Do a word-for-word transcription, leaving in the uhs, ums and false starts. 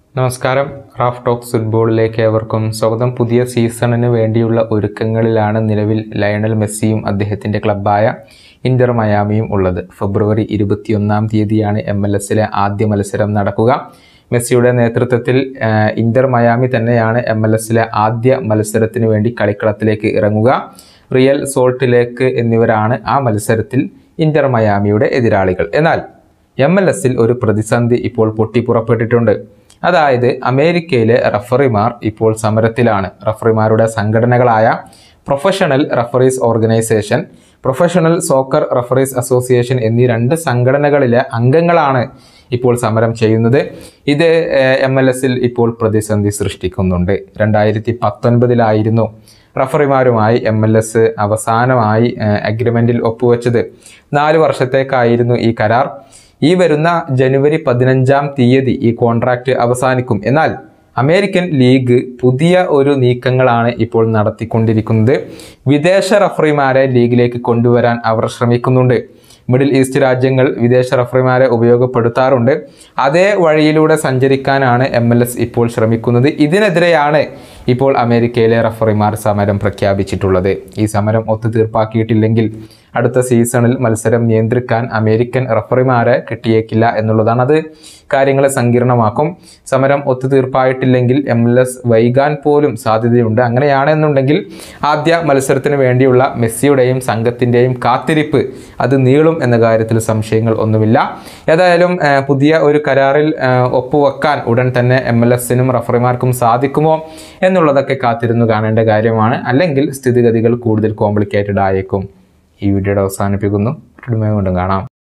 നമസ്കാരം. Raf talks ഫുട്ബോളിലേക്ക് ഏവർക്കും സ്വാഗതം. പുതിയ സീസണിന് വേണ്ടിയുള്ള ഒരുക്കങ്ങളിലാണ് നിലവിൽ ലയണൽ മെസ്സിയും അദ്ദേഹത്തിൻ്റെ ക്ലബ്ബായ ഇന്റർ മയാമിയും ഉള്ളത്. ഫെബ്രുവരി ഇരുപത്തിയൊന്നാം തീയതിയാണ് എം എൽ എസിലെ ആദ്യ മത്സരം നടക്കുക. മെസ്സിയുടെ നേതൃത്വത്തിൽ ഇന്റർ മയാമി തന്നെയാണ് എം എൽ എസിലെ ആദ്യ മത്സരത്തിന് വേണ്ടി കളിക്കളത്തിലേക്ക് ഇറങ്ങുക. റിയൽ സോൾട്ട് ലേക്ക് എന്നിവരാണ് ആ മത്സരത്തിൽ ഇന്റർ മയാമിയുടെ എതിരാളികൾ. എന്നാൽ എം എൽ എസിൽ ഒരു പ്രതിസന്ധി ഇപ്പോൾ പൊട്ടിപ്പുറപ്പെട്ടിട്ടുണ്ട്. അതായത് അമേരിക്കയിലെ റഫറിമാർ ഇപ്പോൾ സമരത്തിലാണ്. റഫറിമാരുടെ സംഘടനകളായ professional referees organisation, professional soccer referees association എന്നീ രണ്ട് സംഘടനകളിലെ അംഗങ്ങളാണ് ഇപ്പോൾ സമരം ചെയ്യുന്നത്. ഇത് എം എൽ എസിൽ ഇപ്പോൾ പ്രതിസന്ധി സൃഷ്ടിക്കുന്നുണ്ട്. രണ്ടായിരത്തി പത്തൊൻപതിലായിരുന്നു റഫറിമാരുമായി എം എൽ എസ് അവസാനമായി അഗ്രിമെന്റിൽ ഒപ്പുവെച്ചത്. നാല് വർഷത്തേക്കായിരുന്നു ഈ കരാർ. ഈ വരുന്ന ജനുവരി പതിനഞ്ചാം തീയതി ഈ കോൺട്രാക്റ്റ് അവസാനിക്കും. എന്നാൽ അമേരിക്കൻ ലീഗ് പുതിയ ഒരു നീക്കങ്ങളാണ് ഇപ്പോൾ നടത്തിക്കൊണ്ടിരിക്കുന്നത്. വിദേശ റഫറിമാരെ ലീഗിലേക്ക് കൊണ്ടുവരാൻ അവർ ശ്രമിക്കുന്നുണ്ട്. മിഡിൽ ഈസ്റ്റ് രാജ്യങ്ങൾ വിദേശ റഫറിമാരെ ഉപയോഗപ്പെടുത്താറുണ്ട്. അതേ വഴിയിലൂടെ സഞ്ചരിക്കാനാണ് എം എൽ എസ് ഇപ്പോൾ ശ്രമിക്കുന്നത്. ഇതിനെതിരെയാണ് ഇപ്പോൾ അമേരിക്കയിലെ റഫറിമാർ സമരം പ്രഖ്യാപിച്ചിട്ടുള്ളത്. ഈ സമരം ഒത്തുതീർപ്പാക്കിയിട്ടില്ലെങ്കിൽ അടുത്ത സീസണിൽ മത്സരം നിയന്ത്രിക്കാൻ അമേരിക്കൻ റഫറിമാരെ കിട്ടിയേക്കില്ല എന്നുള്ളതാണ്. അത് കാര്യങ്ങളെ സങ്കീർണമാക്കും. സമരം ഒത്തുതീർപ്പായിട്ടില്ലെങ്കിൽ എം എൽ എസ് വൈകാൻ പോലും സാധ്യതയുണ്ട്. അങ്ങനെയാണെന്നുണ്ടെങ്കിൽ ആദ്യ മത്സരത്തിന് വേണ്ടിയുള്ള മെസ്സിയുടെയും സംഘത്തിൻ്റെയും കാത്തിരിപ്പ് അത് നീളും എന്ന കാര്യത്തിൽ സംശയങ്ങൾ ഒന്നുമില്ല. ഏതായാലും പുതിയ ഒരു കരാറിൽ ഒപ്പുവെക്കാൻ ഉടൻ തന്നെ എം എൽ എസിനും റഫറിമാർക്കും സാധിക്കുമോ എന്നുള്ളതൊക്കെ കാത്തിരുന്നു കാണേണ്ട കാര്യമാണ്. അല്ലെങ്കിൽ സ്ഥിതിഗതികൾ കൂടുതൽ കോംപ്ലിക്കേറ്റഡ് ആയേക്കും. ഈ വീഡിയോയുടെ അവസാനിപ്പിക്കുന്നു. വീണ്ടും കാണാം.